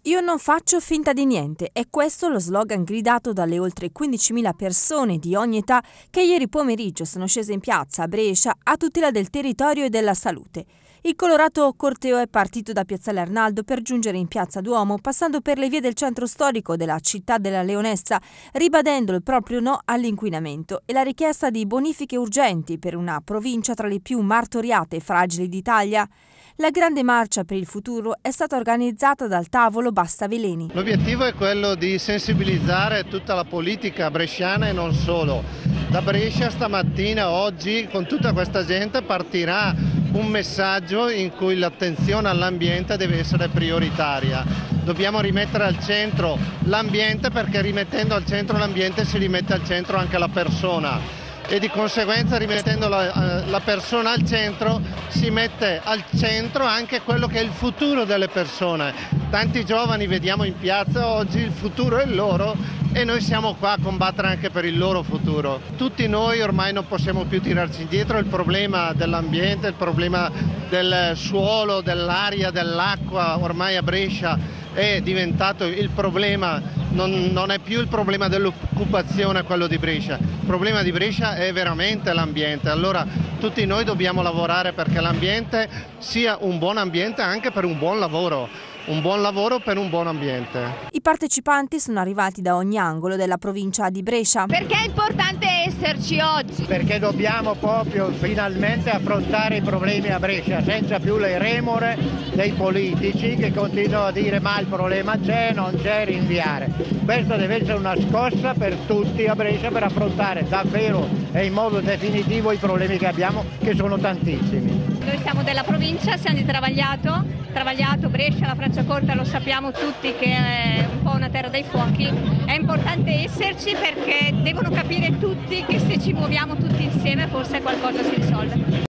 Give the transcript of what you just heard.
Io non faccio finta di niente, è questo lo slogan gridato dalle oltre 15.000 persone di ogni età che ieri pomeriggio sono scese in piazza a Brescia a tutela del territorio e della salute. Il colorato corteo è partito da Piazzale Arnaldo per giungere in Piazza Duomo, passando per le vie del centro storico della città della Leonessa, ribadendo il proprio no all'inquinamento e la richiesta di bonifiche urgenti per una provincia tra le più martoriate e fragili d'Italia. La grande marcia per il futuro è stata organizzata dal tavolo Basta Veleni. L'obiettivo è quello di sensibilizzare tutta la politica bresciana e non solo. Da Brescia stamattina, oggi, con tutta questa gente partirà un messaggio in cui l'attenzione all'ambiente deve essere prioritaria. Dobbiamo rimettere al centro l'ambiente, perché rimettendo al centro l'ambiente si rimette al centro anche la persona. E di conseguenza, rimettendo la persona al centro, si mette al centro anche quello che è il futuro delle persone. Tanti giovani vediamo in piazza oggi, il futuro è loro e noi siamo qua a combattere anche per il loro futuro. Tutti noi ormai non possiamo più tirarci indietro, il problema dell'ambiente, il problema del suolo, dell'aria, dell'acqua, ormai a Brescia è diventato il problema, non è più il problema dell'occupazione quello di Brescia. Il problema di Brescia è veramente l'ambiente, allora tutti noi dobbiamo lavorare perché l'ambiente sia un buon ambiente anche per un buon lavoro per un buon ambiente. I partecipanti sono arrivati da ogni angolo della provincia di Brescia. Perché è importante esserci oggi? Perché dobbiamo proprio finalmente affrontare i problemi a Brescia senza più le remore dei politici che continuano a dire ma il problema c'è, non c'è, rinviare. Questa deve essere una scossa per tutti a Brescia per affrontare davvero e in modo definitivo i problemi che abbiamo, che sono tantissimi. Noi siamo della provincia, siamo di Travagliato, Brescia, la Franciacorta, lo sappiamo tutti che è un po' una terra dei fuochi. È importante esserci perché devono capire tutti che se ci muoviamo tutti insieme forse qualcosa si risolve.